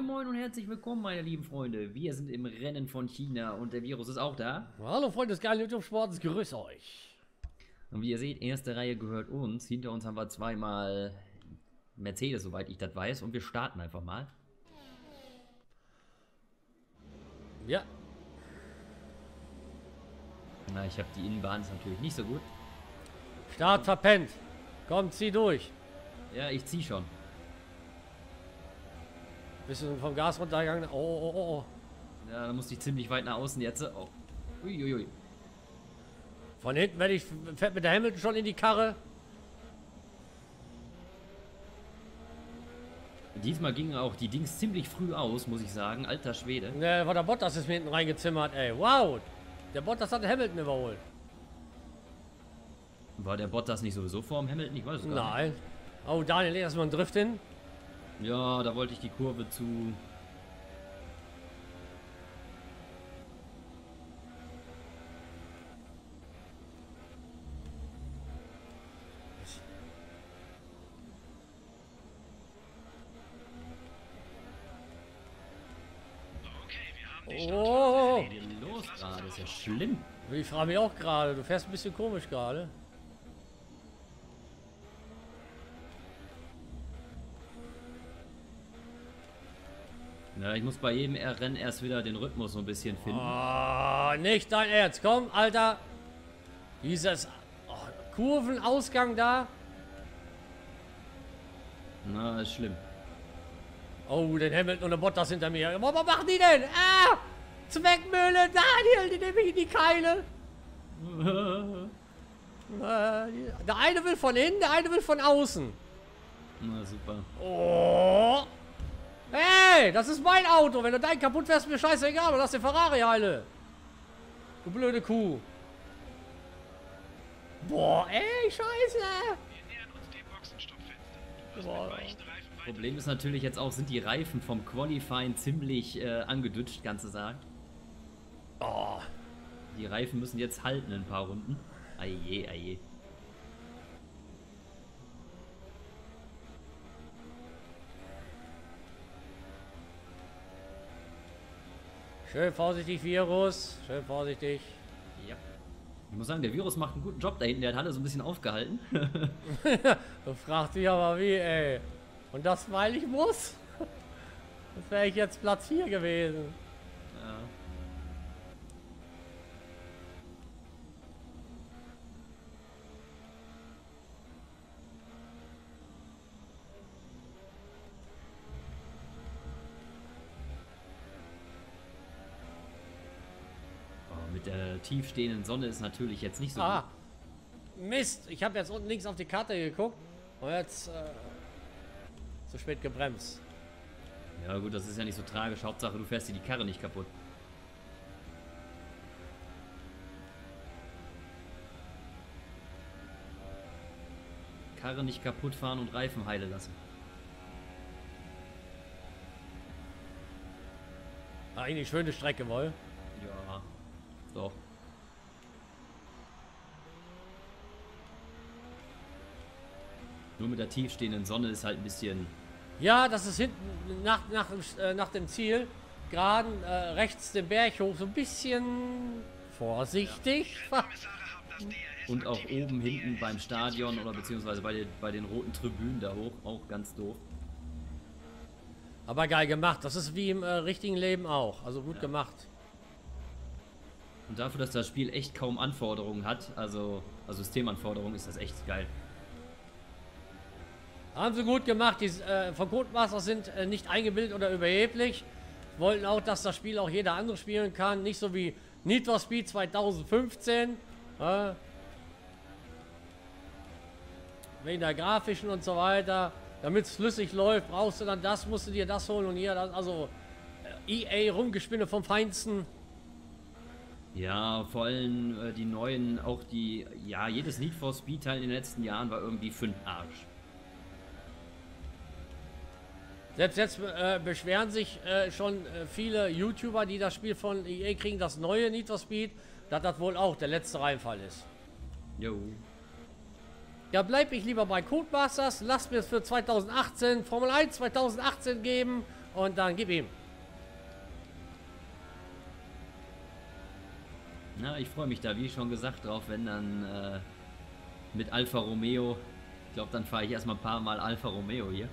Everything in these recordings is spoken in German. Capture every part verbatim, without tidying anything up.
moin und herzlich willkommen, meine lieben Freunde. Wir sind im Rennen von China und der Virus ist auch da. Hallo Freunde des geilen YouTube-Sports, grüß euch. Und wie ihr seht, erste Reihe gehört uns. Hinter uns haben wir zweimal Mercedes, soweit ich das weiß. Und wir starten einfach mal. Ja. Na, ich habe die Innenbahn, ist natürlich nicht so gut. Start verpennt. Komm, zieh durch. Ja, ich zieh schon. Bist du vom Gas runtergegangen? Oh, oh, oh, oh. Ja, da musste ich ziemlich weit nach außen jetzt. Oh. Uiuiui. Von hinten werde ich, fährt mit der Hamilton schon in die Karre. Diesmal gingen auch die Dings ziemlich früh aus, muss ich sagen. Alter Schwede. Ne, war der Bottas ist mir hinten reingezimmert, ey. Wow. Der Bottas hat Hamilton überholt. War der Bottas nicht sowieso vor dem Hamilton? Ich weiß es gar Nein. Oh, Daniel, leg erstmal einen Drift hin. nicht. Ja, da wollte ich die Kurve zu. Oh. Was ist denn los gerade? Das ist ja schlimm. Ich frage mich auch gerade. Du fährst ein bisschen komisch gerade. Ja, ich muss bei jedem Rennen erst wieder den Rhythmus so ein bisschen finden. Oh, nicht dein Ernst. Komm, Alter. Dieses oh, Kurvenausgang da. Na, ist schlimm. Oh, den Hamilton und der Bottas hinter mir. Was machen die denn? Ah! Zweckmühle, Daniel, die nehme ich in die Keile. äh, der eine will von innen, der eine will von außen. Na, super. Oh! Hey, das ist mein Auto. Wenn du dein kaputt fährst, mir scheißegal. Und lass den Ferrari heile. Du blöde Kuh. Boah, ey, scheiße. Wir nähern uns dem Boxenstoppfenster. Du wirst mit weichen Reifen weiter. Problem ist natürlich jetzt auch, sind die Reifen vom Qualifying ziemlich äh, angedutscht, kannst du sagen. Oh. Die Reifen müssen jetzt halten in ein paar Runden. Aje, aje. Schön vorsichtig, Virus. Schön vorsichtig. Ja. Ich muss sagen, der Virus macht einen guten Job da hinten. Der hat alle so ein bisschen aufgehalten. Du fragst dich aber wie, ey. Und das, weil ich muss? Das wäre ich jetzt Platz vier gewesen. Ja. Oh, mit der tiefstehenden Sonne ist natürlich jetzt nicht so Ah. gut. Mist. Ich habe jetzt unten links auf die Karte geguckt. Und jetzt äh, zu spät gebremst. Ja gut, das ist ja nicht so tragisch. Hauptsache, du fährst dir die Karre nicht kaputt. Karre nicht kaputt fahren und Reifen heile lassen. Eigentlich schöne Strecke, wohl. Ja, doch. Nur mit der tiefstehenden Sonne ist halt ein bisschen... Ja, das ist hinten nach, nach, äh, nach dem Ziel. Gerade äh, rechts den Berg hoch. So ein bisschen vorsichtig. Kommissare haben das D R S Und auch aktiviert. oben hinten beim Stadion oder beziehungsweise bei den, bei den roten Tribünen da hoch. Auch ganz doof. Aber geil gemacht. Das ist wie im äh, richtigen Leben auch. Also gut Ja. gemacht. Und dafür, dass das Spiel echt kaum Anforderungen hat, also, also Systemanforderungen, ist das echt geil. Haben sie gut gemacht. Die äh, von Codemasters sind äh, nicht eingebildet oder überheblich. Wollten auch, dass das Spiel auch jeder andere spielen kann. Nicht so wie Need for Speed zweitausendfünfzehn. Äh, wegen der grafischen und so weiter. Damit es flüssig läuft, brauchst du dann das, musst du dir das holen und hier das. Also äh, E A Rumgespinne vom Feinsten. Ja, vor allem äh, die neuen, auch die, ja, jedes Need for Speed Teil in den letzten Jahren war irgendwie für den Arsch. Selbst jetzt äh, beschweren sich äh, schon äh, viele YouTuber, die das Spiel von E A kriegen, das neue Need for Speed, dass das wohl auch der letzte Reinfall ist. Jo. Ja, bleib ich lieber bei Codemasters, lass mir es für zweitausendachtzehn Formel eins zweitausendachtzehn geben und dann gib ihm. Na, ich freue mich da, wie schon gesagt, drauf, wenn dann äh, mit Alfa Romeo, ich glaube, dann fahre ich erstmal ein paar Mal Alfa Romeo hier.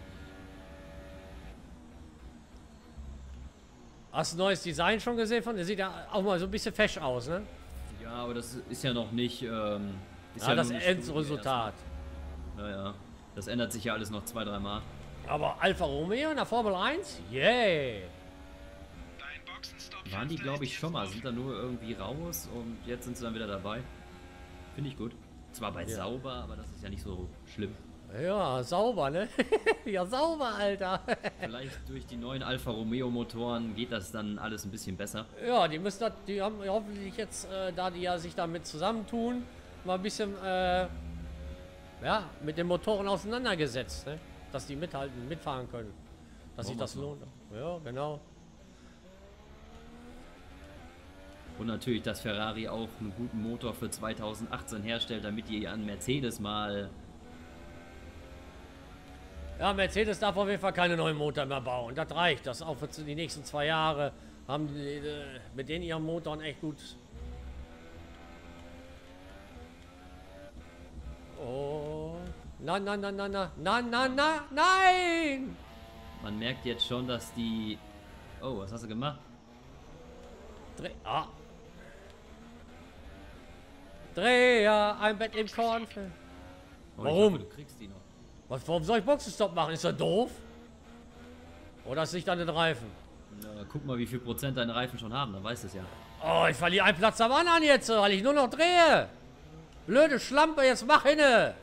Hast du ein neues Design schon gesehen von? Der sieht ja auch mal so ein bisschen fesch aus, ne? Ja, aber das ist ja noch nicht, ähm, ist Ja, ja das nur eine Endresultat. Studie erstmal. Naja, das ändert sich ja alles noch zwei, drei Mal. Aber Alfa Romeo in der Formel eins? Yay! Dein Boxenstopp Waren die, glaube ich, schon mal, sind da nur irgendwie raus und jetzt sind sie dann wieder dabei. Finde ich gut. Zwar bei Ja. sauber, aber das ist ja nicht so schlimm. Ja, sauber, ne? Ja, sauber, Alter. Vielleicht durch die neuen Alfa Romeo Motoren geht das dann alles ein bisschen besser. Ja, die müssen das, die haben hoffentlich jetzt, äh, da die ja sich damit zusammentun, mal ein bisschen, äh, ja, mit den Motoren auseinandergesetzt, ne? Dass die mithalten, mitfahren können. Dass sich Wollen das wir's lohnt. Ja, genau. Und natürlich, dass Ferrari auch einen guten Motor für zweitausendachtzehn herstellt, damit die an Mercedes mal... Ja, Mercedes darf auf jeden Fall keine neuen Motor mehr bauen. Das reicht. Das auch für die nächsten zwei Jahre haben die äh, mit denen ihren Motoren echt gut. Oh. Na, na, na, na, na, na, na, na, nein! Man merkt jetzt schon, dass die... Oh, was hast du gemacht? Dreh. Ah. Dreher, ein Bett im Kornfeld. Oh, Warum? Ich hoffe, du kriegst die noch. Was, warum soll ich Boxenstopp machen? Ist er doof? Oder ist nicht an den Reifen? Na, guck mal, wie viel Prozent deine Reifen schon haben, dann weißt du es ja. Oh, ich verliere einen Platz am anderen jetzt, weil ich nur noch drehe. Blöde Schlampe, jetzt mach hinne.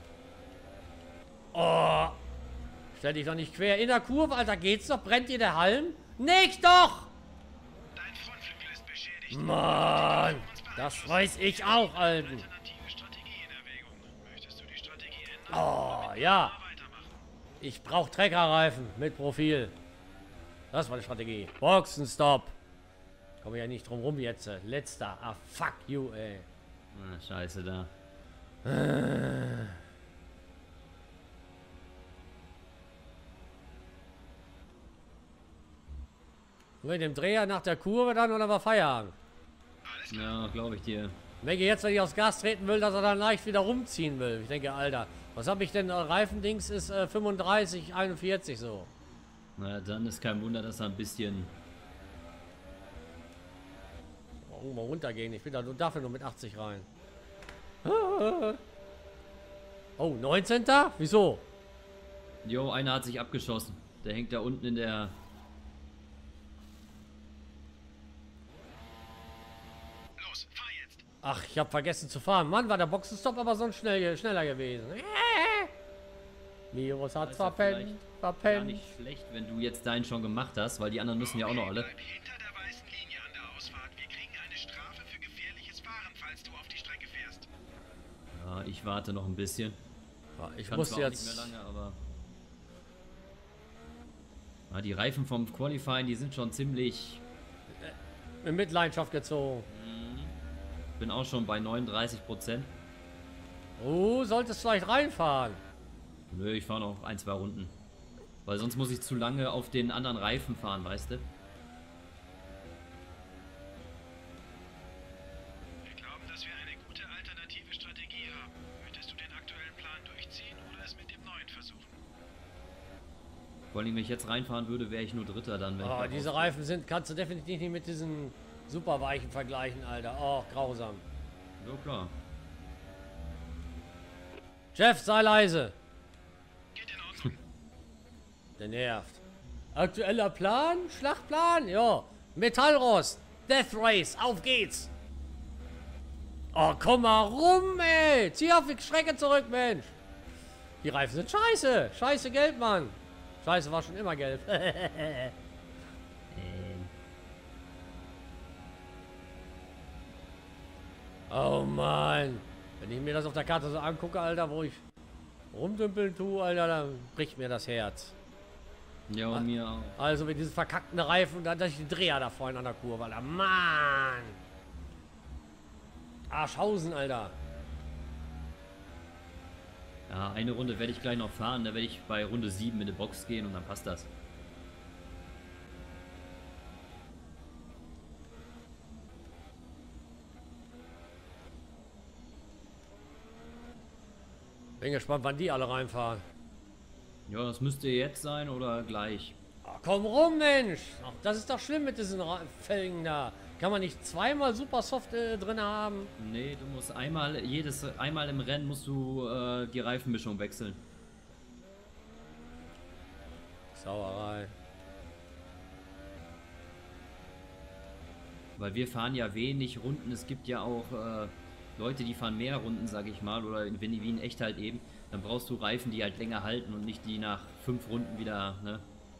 Oh. Stell dich doch nicht quer in der Kurve, Alter. Geht's doch? Brennt dir der Halm? Nicht doch! Dein Frontflügel ist beschädigt. Mann, das weiß ich auch, Alten. Alternative Strategie in Erwägung. Möchtest du die Strategie ändern? Oh, ja. Weitermachen. Ich brauche Treckerreifen mit Profil. Das war die Strategie. Boxenstopp. Komme ja nicht drum rum jetzt. Letzter. Ah, fuck you, ey. Ah, scheiße da. Mit dem Dreher nach der Kurve dann oder war Feierabend? Ja, glaube ich dir. Ich denke jetzt, wenn ich aufs Gas treten will, dass er dann leicht wieder rumziehen will. Ich denke, Alter, was habe ich denn? Reifendings ist äh, fünfunddreißig, einundvierzig so. Na, dann ist kein Wunder, dass er ein bisschen... Oh, mal runtergehen. Ich bin da nur dafür nur mit achtzig rein. Oh, neunzehnter? Wieso? Jo, einer hat sich abgeschossen. Der hängt da unten in der... Los, fahr jetzt. Ach, ich habe vergessen zu fahren. Mann, war der Boxenstopp aber sonst schnell, schneller gewesen. Virus hat ist ja verpennt. vielleicht Gar Verpennt. nicht schlecht, wenn du jetzt deinen schon gemacht hast, weil die anderen müssen ja auch noch alle. Bleib hinter der weißen Linie an der Ausfahrt. Wir kriegen eine Strafe für gefährliches Fahren, falls du auf die Strecke fährst. Ja, ich warte noch ein bisschen. Ja, ich Kann muss zwar jetzt. auch nicht mehr lange, aber... Ja, die Reifen vom Qualifying, die sind schon ziemlich... in Mitleidenschaft gezogen. Bin auch schon bei neununddreißig Prozent. Oh, solltest vielleicht reinfahren. Nö, ich fahre noch ein, zwei Runden. Weil sonst muss ich zu lange auf den anderen Reifen fahren, weißt du? Wir glauben, dass wir eine gute alternative Strategie haben. Möchtest du den aktuellen Plan durchziehen oder es mit dem neuen versuchen? Vor allem, wenn ich jetzt reinfahren würde, wäre ich nur Dritter dann. Wenn ich Oh, da diese raus- Reifen sind, kannst du definitiv nicht mit diesen Superweichen vergleichen, Alter. Oh, grausam. So klar. Jeff, sei leise. Geht in Ordnung. Der nervt. Aktueller Plan? Schlachtplan? Ja. Metallrost. Death Race. Auf geht's. Oh, komm mal rum, ey. Zieh auf die Strecke zurück, Mensch. Die Reifen sind scheiße. Scheiße gelb, Mann. Scheiße war schon immer gelb. Ähm, Oh Mann. Wenn ich mir das auf der Karte so angucke, Alter, wo ich rumdümpeln tue, Alter, dann bricht mir das Herz. ja, und mir auch. Also mit diesen verkackten Reifen, dann dass ich die Dreher da vorne an der Kurve, Alter. Mann. Arschhausen, Alter. Ja, eine Runde werde ich gleich noch fahren. Da werde ich bei Runde sieben in die Box gehen und dann passt das. Bin gespannt, wann die alle reinfahren. Ja, das müsste jetzt sein oder gleich. Ach, komm rum, Mensch! Ach, das ist doch schlimm mit diesen Ra Felgen da. Kann man nicht zweimal super soft äh, drin haben? Nee, du musst einmal, jedes, einmal im Rennen musst du äh, die Reifenmischung wechseln. Sauerei. Weil wir fahren ja wenig Runden. Es gibt ja auch äh, Leute, die fahren mehr Runden, sag ich mal. Oder wenn die wie in echt halt eben. Dann brauchst du Reifen, die halt länger halten und nicht die nach fünf Runden wieder, ne?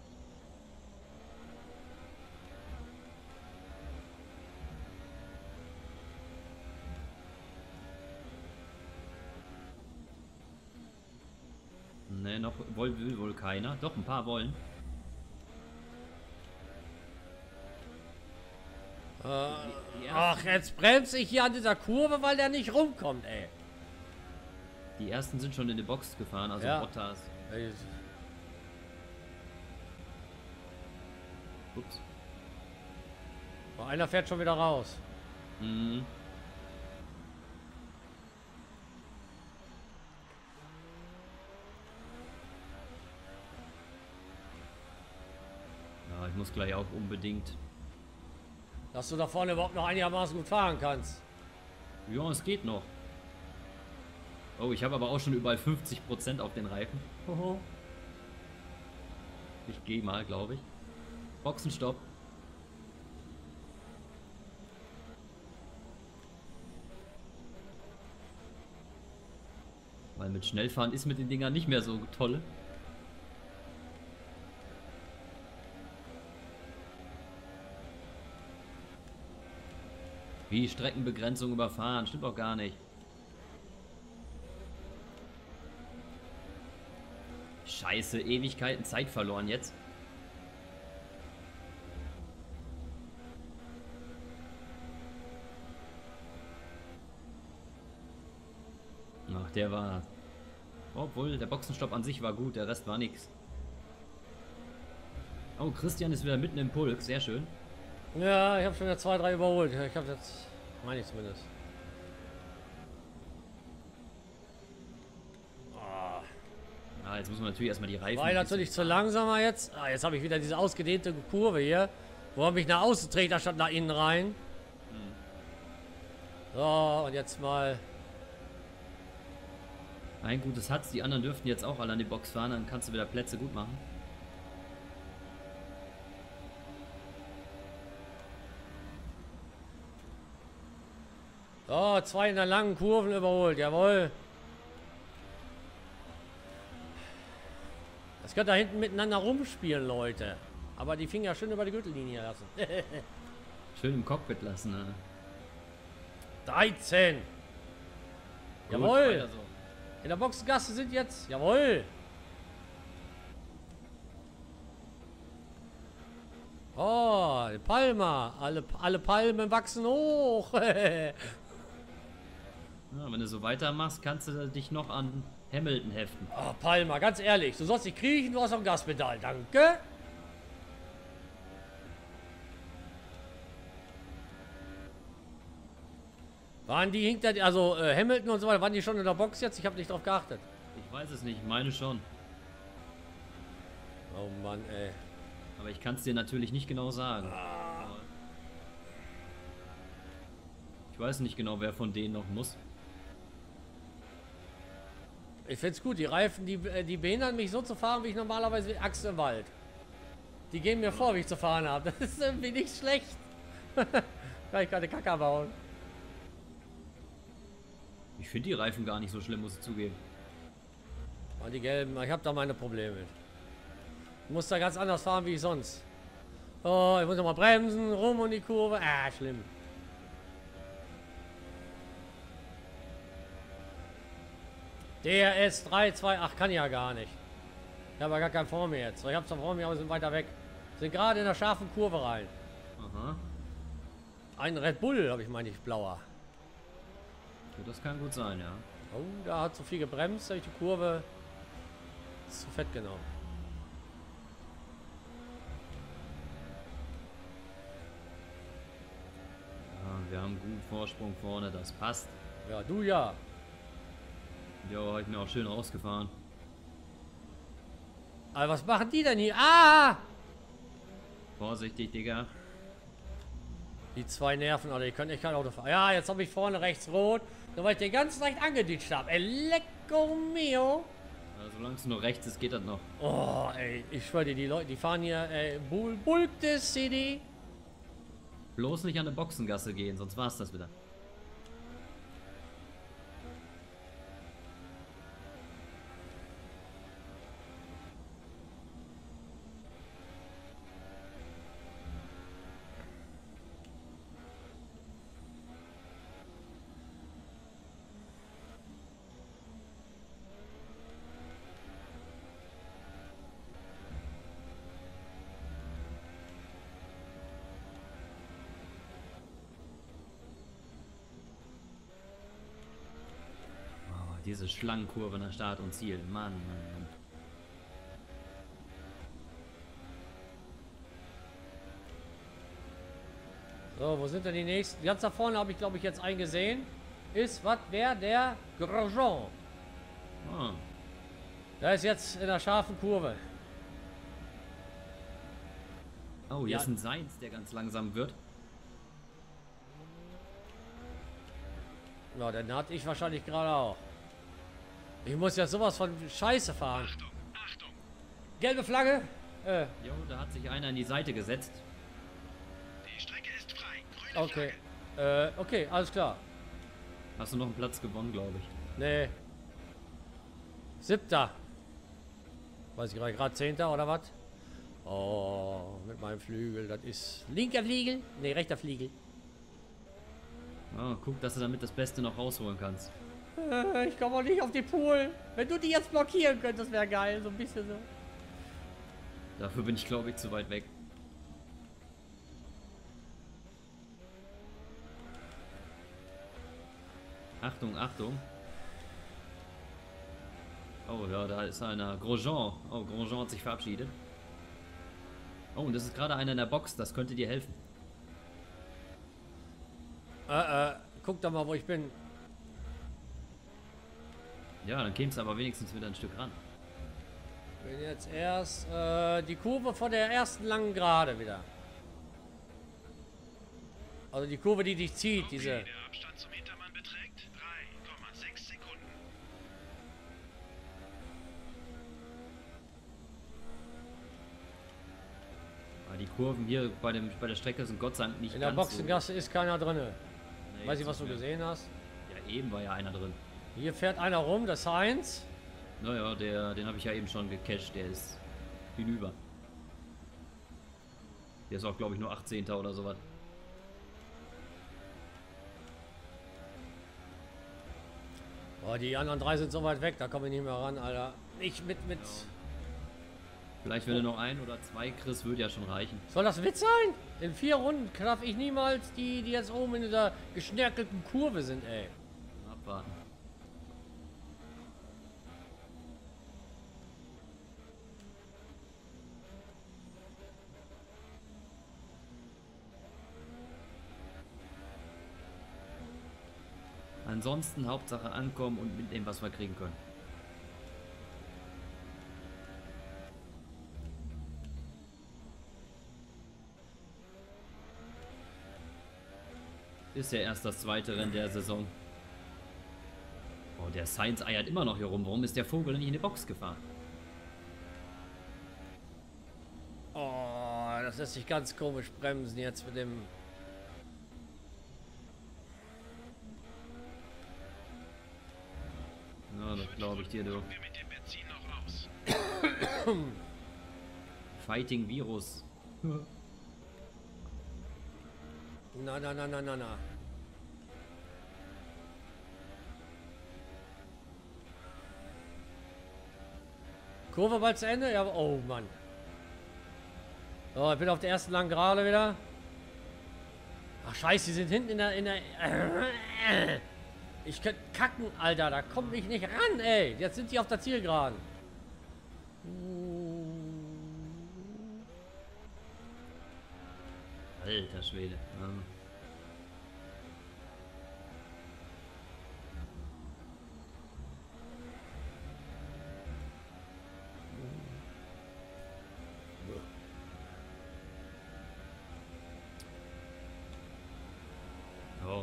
Ne, noch will, will wohl keiner. Doch, ein paar wollen. Äh, ach, jetzt bremse ich hier an dieser Kurve, weil der nicht rumkommt, ey. Die ersten sind schon in die Box gefahren, also Ja. Bottas. Ups. Oh, einer fährt schon wieder raus. Mhm. Ja, ich muss gleich auch unbedingt. Dass du da vorne überhaupt noch einigermaßen gut fahren kannst. Ja, es geht noch. Oh, ich habe aber auch schon überall fünfzig Prozent auf den Reifen. Ich gehe mal, glaube ich. Boxenstopp. Weil mit Schnellfahren ist mit den Dingern nicht mehr so toll. Wie Streckenbegrenzung überfahren, stimmt auch gar nicht. Scheiße, Ewigkeiten Zeit verloren jetzt. Ach, der war... Obwohl, der Boxenstopp an sich war gut, der Rest war nix. Oh, Christian ist wieder mitten im Pulk, sehr schön. Ja, ich habe schon wieder zwei, drei überholt. Ich habe jetzt, meine ich zumindest. Ah, jetzt muss man natürlich erstmal die Reifen... War natürlich zu langsamer jetzt. Ah, jetzt habe ich wieder diese ausgedehnte Kurve hier, wo er mich nach außen trägt, anstatt nach innen rein. So, und jetzt mal... Ein gutes hat's, die anderen dürften jetzt auch alle an die Box fahren, dann kannst du wieder Plätze gut machen. So, zwei in der langen Kurven überholt, jawohl. Das könnt ihr da hinten miteinander rumspielen, Leute. Aber die Finger schön über die Gürtellinie lassen. Schön im Cockpit lassen, ne? dreizehn. Gut, Jawohl. weiter so. In der Boxengasse sind jetzt. Jawohl. Oh, die Palma. Alle, alle Palmen wachsen hoch. Ja, wenn du so weitermachst, kannst du dich noch an Hamilton heften. Oh, Palma, ganz ehrlich. Du sollst nicht kriechen, du hast auch ein Gaspedal. Danke. Waren die hinter, also äh, Hamilton und so weiter, waren die schon in der Box jetzt? Ich habe nicht drauf geachtet. Ich weiß es nicht, meine schon. Oh Mann, ey. Aber ich kann es dir natürlich nicht genau sagen. Ich weiß nicht genau, wer von denen noch muss. Ich find's gut, die Reifen, die, äh, die behindern mich so zu fahren, wie ich normalerweise wie Axt im Wald. Die geben mir vor, wie ich zu fahren habe. Das ist irgendwie nicht schlecht. Kann ich keine Kacke bauen. Ich finde die Reifen gar nicht so schlimm, muss ich zugeben. Und die gelben, ich habe da meine Probleme mit. Ich muss da ganz anders fahren wie ich sonst. Oh, ich muss noch mal bremsen, rum um die Kurve. Ah, schlimm. D R S drei zwei acht kann ja gar nicht. Ich habe ja gar keinen vor mir jetzt. Ich habe zwar vor mir, aber sind weiter weg. Sind gerade in der scharfen Kurve rein. Aha. Ein Red Bull habe ich, meine ich, blauer. Ja, das kann gut sein, ja. Oh, da hat zu viel gebremst, habe ich die Kurve zu fett genommen. Ja, wir haben einen guten Vorsprung vorne, das passt. Ja, du ja. Jo, hab ich mir auch schön rausgefahren. Aber was machen die denn hier? Ah! Vorsichtig, Digga. Die zwei Nerven, Alter, die können echt kein Auto fahren. Ja, jetzt habe ich vorne rechts rot. Nur weil ich den ganz leicht angeditscht habe. Ey, lecco mio. Ja, solange es nur rechts ist, geht das noch. Oh, ey, ich schwöre dir, die Leute, die fahren hier, ey, Bull, Bulk des City. Bloß nicht an eine Boxengasse gehen, sonst war's das wieder. Diese Schlangenkurve nach Start und Ziel. Mann, Mann, Mann. So, wo sind denn die nächsten? Ganz da vorne habe ich, glaube ich, jetzt einen gesehen. Ist, was, wer? Der Grosjean. Ah, Der ist jetzt in der scharfen Kurve. oh, hier Ja. ist ein Sainz, der ganz langsam wird. Ja, den hatte ich wahrscheinlich gerade auch. Ich muss ja sowas von Scheiße fahren. Achtung, Achtung! Gelbe Flagge. Äh, Jo, da hat sich einer in die Seite gesetzt. Die Strecke ist frei. Grüne okay. Flagge. Äh, okay, alles klar. Hast du noch einen Platz gewonnen, glaube ich. Nee. Siebter. Weiß ich gerade, gerade Zehnter oder was? Oh, mit meinem Flügel. Das ist linker Flügel? Nee, rechter Flügel. Oh, guck, dass du damit das Beste noch rausholen kannst. Äh, ich komme auch nicht auf die Pool. Wenn du die jetzt blockieren könntest, wäre geil. So ein bisschen so. Dafür bin ich, glaube ich, zu weit weg. Achtung, Achtung. Oh ja, da ist einer. Grosjean. Oh, Grosjean hat sich verabschiedet. Oh, und das ist gerade einer in der Box. Das könnte dir helfen. Äh, äh, guck doch mal, wo ich bin. Ja, dann kämst du aber wenigstens wieder ein Stück ran. Bin jetzt erst äh, die Kurve vor der ersten langen Gerade wieder. Also die Kurve, die dich zieht, Okay, diese. der Abstand zum Hintermann beträgt drei Komma sechs Sekunden. Aber die Kurven hier bei, dem, bei der Strecke sind Gott sei Dank nicht In der ganz Boxengasse ist keiner drin. so. Nee, Weiß ich, jetzt was du nicht mehr. gesehen hast. Ja, eben war ja einer drin. Hier fährt einer rum, das Heinz. Naja, der, den habe ich ja eben schon gecached. Der ist hinüber. Der ist auch, glaube ich, nur achtzehnter oder sowas. Boah, die anderen drei sind so weit weg, da komme ich nicht mehr ran, Alter. Nicht mit, mit. Vielleicht, wenn du noch ein oder zwei kriegst, würde ja schon reichen. Soll das Witz sein? In vier Runden traf ich niemals die, die jetzt oben in dieser geschnörkelten Kurve sind, ey. Abwarten. Ansonsten Hauptsache ankommen und mitnehmen, was wir kriegen können. Ist ja erst das zweite Rennen der Saison. Oh, der Sainz eiert immer noch hier rum. Warum ist der Vogel nicht in die Box gefahren? Oh, das lässt sich ganz komisch bremsen jetzt mit dem. Na, das glaube ich dir, du. Kommen wir mit dem Benzin noch raus. Fighting Virus. Na, na, na, na, na, na. Kurve bald zu Ende? Ja, oh Mann. So, ich bin auf der ersten langen Gerade wieder. Ach scheiße, die sind hinten in der... In der ich könnte kacken, Alter. Da komme ich nicht ran, ey. Jetzt sind die auf der Zielgeraden. Alter Schwede. Ja.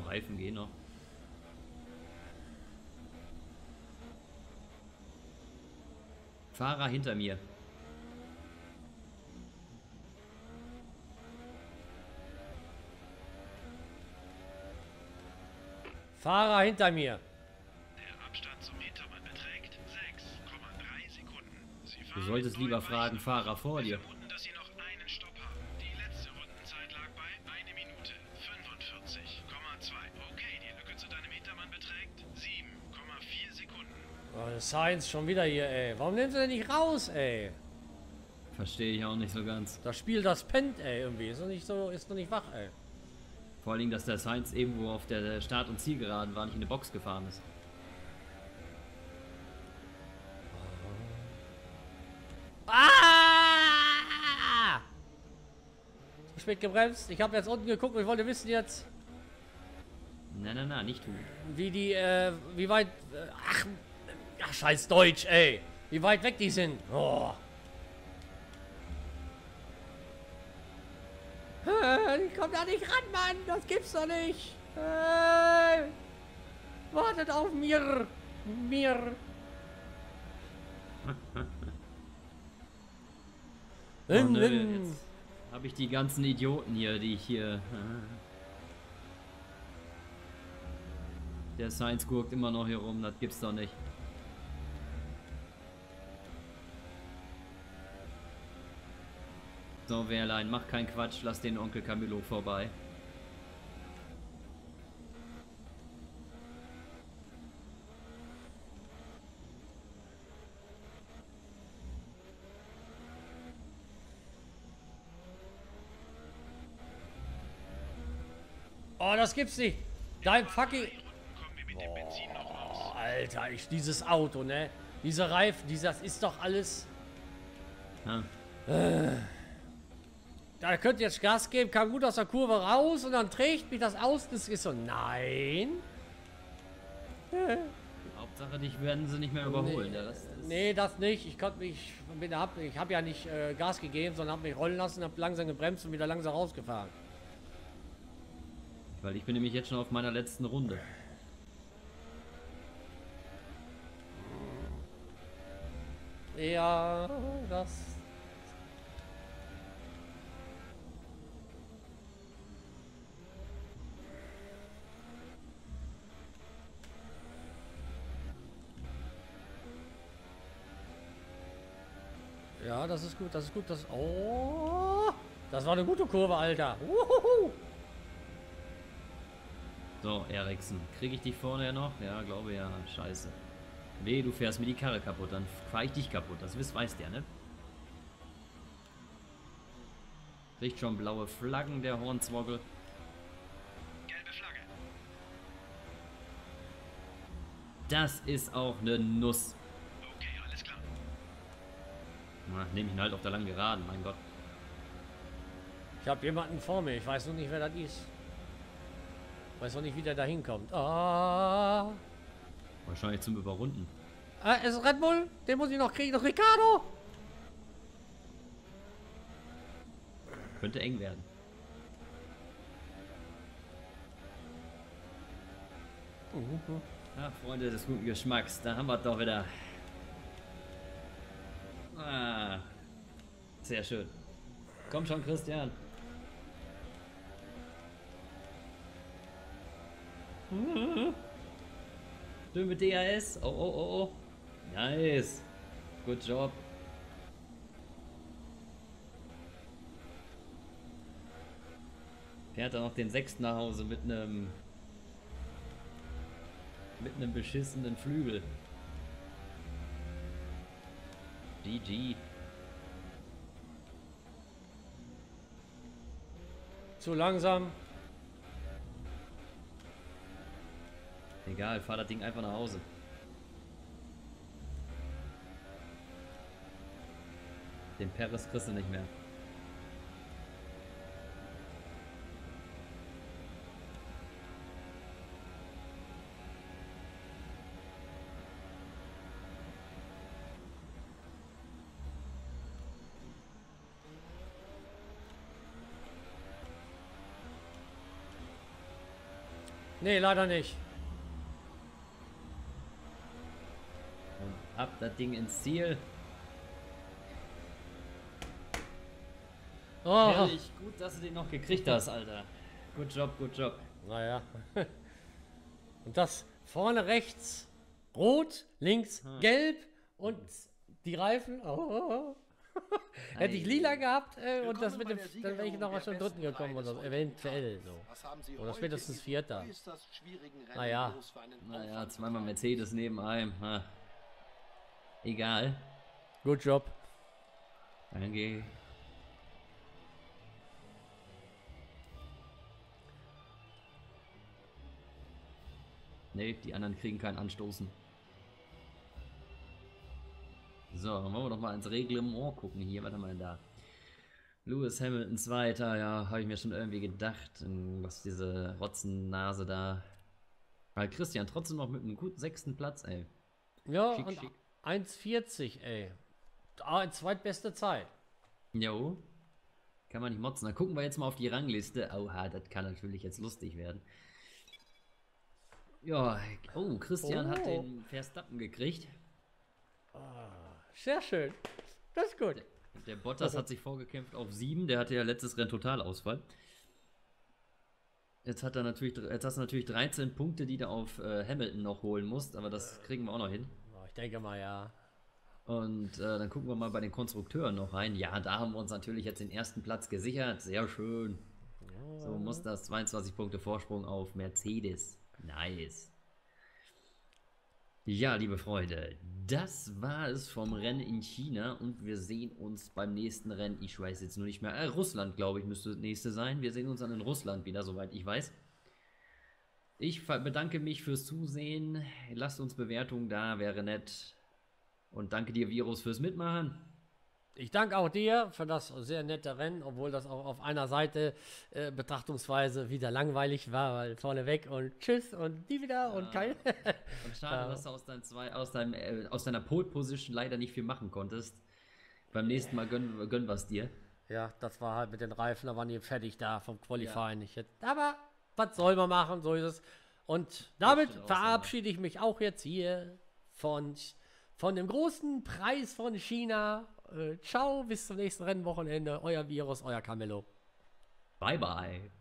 Reifen gehen noch. Fahrer hinter mir. Fahrer hinter mir. Der Abstand zum Hintermann beträgt sechs Komma drei Sekunden. Sie Du fahren solltest mit lieber neun fragen, Weichen. Fahrer vor Wir dir. vermuten, dass Sie noch einen Stopp haben. Die letzte Rundenzeit lag bei eine Minute fünfundvierzig Komma zwei. Okay, die Lücke zu deinem Hintermann beträgt sieben Komma vier Sekunden. Oh, Science schon wieder hier, ey. Warum nehmen sie denn nicht raus, ey? Verstehe ich auch nicht so ganz. Das Spiel, das pennt, ey, irgendwie. Ist noch nicht so, ist noch nicht wach, ey. Vor allen Dingen, dass der Sainz irgendwo auf der Start- und Zielgeraden war, nicht in eine Box gefahren ist. Ah! Zu spät gebremst. Ich habe jetzt unten geguckt und ich wollte wissen jetzt, Na, na, na, nicht tun. wie die, äh, wie weit, äh, ach, ach, scheiß Deutsch, ey. Wie weit weg die sind. Oh. Äh, Ich komm da nicht ran, Mann. Das gibt's doch nicht. Äh, wartet auf mir. Mir. Oh, nö, jetzt habe ich die ganzen Idioten hier, die ich hier... Der Sainz gurkt immer noch hier rum, das gibt's doch nicht. So, Wehrlein, mach keinen Quatsch, lass den Onkel Camillo vorbei. Oh, das gibt's nicht. Dein fucking... Kommen wir mit dem Benzin noch raus. Oh, Alter, ich, dieses Auto, ne? Diese Reifen, dieses ist doch alles... Ja. Da könnt ihr jetzt Gas geben, kam gut aus der Kurve raus und dann trägt mich das aus. Das ist so, nein. Hauptsache, dich werden sie nicht mehr überholen. Der Rest ist Nee, das nicht. Ich konnte mich, bin, hab, ich habe ja nicht äh, Gas gegeben, sondern habe mich rollen lassen, habe langsam gebremst und wieder langsam rausgefahren. Weil ich bin nämlich jetzt schon auf meiner letzten Runde. Ja, das... Ja, das ist gut, das ist gut, das... Oh! Das war eine gute Kurve, Alter. Uhuhu. So, Eriksen, kriege ich dich vorne noch? Ja, glaube ja. Scheiße. Weh, du fährst mir die Karre kaputt, dann fahre ich dich kaputt. Das wisst, weiß der, ne? Kriegt schon blaue Flaggen, der Hornswoggle. Gelbe Flagge. Das ist auch eine Nuss. Okay, alles klar. Na, nehme ich ihn halt auf der langen Geraden, mein Gott. Ich habe jemanden vor mir, ich weiß nur nicht, wer das ist. Weiß noch nicht, wie der da hinkommt. Ah. Wahrscheinlich zum Überrunden. Ah, ist Red Bull? Den muss ich noch kriegen. Noch Ricardo? Könnte eng werden. Ach, Freunde des guten Geschmacks, da haben wir es doch wieder. Ah, sehr schön. Komm schon, Christian. Schön mit D H S. Oh, oh, oh, oh. Nice. Good job. Fährt er noch den sechsten nach Hause mit einem mit einem beschissenen Flügel. G G. Zu langsam. Egal, fahr das Ding einfach nach Hause. Den Perez kriegst du nicht mehr. Nee, leider nicht. Und ab das Ding ins Ziel. Oh. Herrlich, gut, dass du den noch gekriegt hast, Alter. Good job, good job. Naja. Und das vorne rechts rot, links gelb und die Reifen. Oh. Hätte ich lila gehabt äh, und das mit dem, dann wäre ich noch mal schon dritten gekommen oder so, eventuell so. Oder spätestens vierter. Naja. Naja, zweimal Mercedes neben einem. Ha. Egal. Good job. Danke. Ne, die anderen kriegen kein Anstoßen. So, dann wollen wir doch mal ins Reglement gucken hier. Warte mal da. Lewis Hamilton Zweiter, ja, habe ich mir schon irgendwie gedacht, was diese Rotzennase da. Weil Christian trotzdem noch mit einem guten sechsten Platz, ey. Ja, Schick, und schick. eins vierzig, ey. Ah, zweitbeste Zeit. Jo. Kann man nicht motzen. Dann gucken wir jetzt mal auf die Rangliste. Oha, das kann natürlich jetzt lustig werden. Ja, oh, Christian Oh. hat den Verstappen gekriegt. Sehr schön. Das ist gut. Der Bottas hat sich vorgekämpft auf sieben. Der hatte ja letztes Rennen Totalausfall. Jetzt hat er natürlich, jetzt hast du natürlich dreizehn Punkte, die du auf äh, Hamilton noch holen musst, aber das kriegen wir auch noch hin. Oh, ich denke mal, ja. Und äh, dann gucken wir mal bei den Konstrukteuren noch rein. Ja, da haben wir uns natürlich jetzt den ersten Platz gesichert. Sehr schön. So muss das zweiundzwanzig Punkte Vorsprung auf Mercedes. Nice. Ja, liebe Freunde, das war es vom Rennen in China und wir sehen uns beim nächsten Rennen. Ich weiß jetzt nur nicht mehr. Äh, Russland, glaube ich, müsste das nächste sein. Wir sehen uns dann in Russland wieder, soweit ich weiß. Ich bedanke mich fürs Zusehen. Lasst uns Bewertungen da, wäre nett. Und danke dir, Virus, fürs Mitmachen. Ich danke auch dir für das sehr nette Rennen, obwohl das auch auf einer Seite äh, betrachtungsweise wieder langweilig war, weil vorneweg und tschüss und nie wieder ja. Und kein. Und schade, ja. Dass du aus, dein zwei, aus, deinem, äh, aus deiner Pole-Position leider nicht viel machen konntest. Beim nächsten Mal gönnen, gönnen wir es dir. Ja, das war halt mit den Reifen, da waren die fertig da vom Qualifying. Ja. Aber was soll man machen, so ist es. Und damit verabschiede ich mich auch jetzt hier von, von dem großen Preis von China. Äh, ciao, bis zum nächsten Rennwochenende. Euer Virus, euer Camillo. Bye, bye.